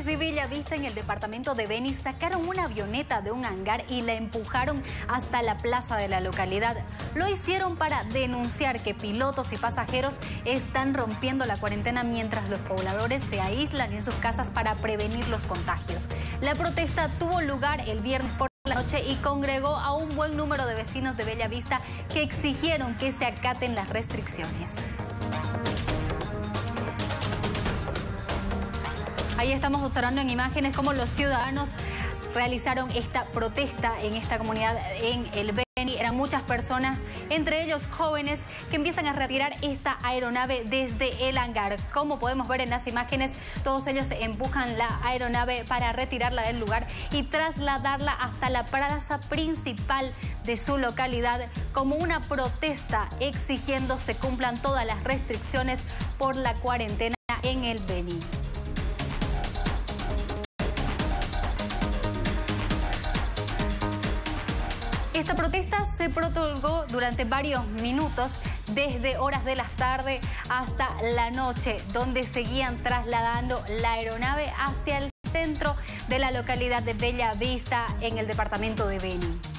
pobladores de Bellavista, en el departamento de Beni, sacaron una avioneta de un hangar y la empujaron hasta la plaza de la localidad. Lo hicieron para denunciar que pilotos y pasajeros están rompiendo la cuarentena mientras los pobladores se aíslan en sus casas para prevenir los contagios. La protesta tuvo lugar el viernes por la noche y congregó a un buen número de vecinos de Bellavista que exigieron que se acaten las restricciones. Ahí estamos observando en imágenes cómo los ciudadanos realizaron esta protesta en esta comunidad en el Beni. Eran muchas personas, entre ellos jóvenes, que empiezan a retirar esta aeronave desde el hangar. Como podemos ver en las imágenes, todos ellos empujan la aeronave para retirarla del lugar y trasladarla hasta la plaza principal de su localidad como una protesta exigiendo se cumplan todas las restricciones por la cuarentena en el Beni. Esta protesta se prolongó durante varios minutos, desde horas de la tarde hasta la noche, donde seguían trasladando la aeronave hacia el centro de la localidad de Bellavista, en el departamento de Beni.